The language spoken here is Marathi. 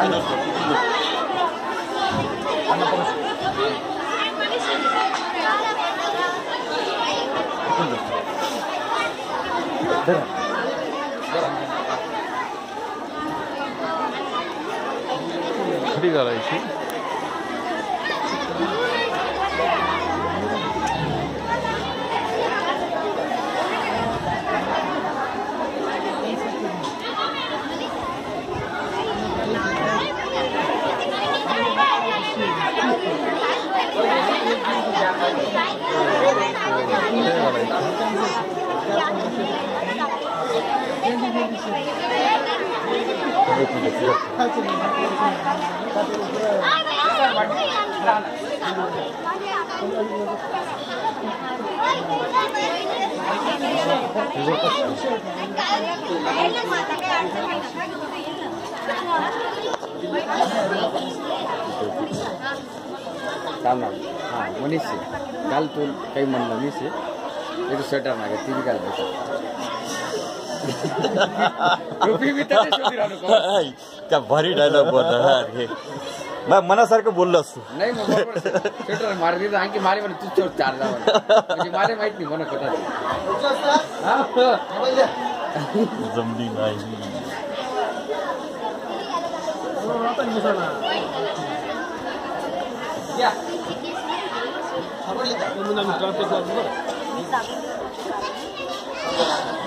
खडी घालायची. हाँ मनीष से कल तो कई मन मनीष से ये तो स्वेटर ना टीवी का रुपी भी तसे शोधिरानो क्या भारी डायलॉग बोलता है यार. मैं मनासारखं बोललो असतो. नाही मग बरोबर स्वेटर मारली तर आणखी मारे म्हणे तू चोर चारला म्हणजे मारे माहित नाही म्हणत होता. जमली नाही. या आपण